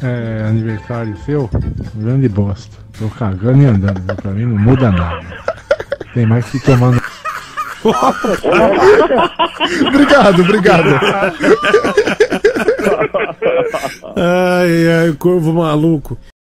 é aniversário seu, grande bosta. Tô cagando e andando, pra mim não muda nada. Tem mais que tomando. Obrigado. Ai, corvo maluco.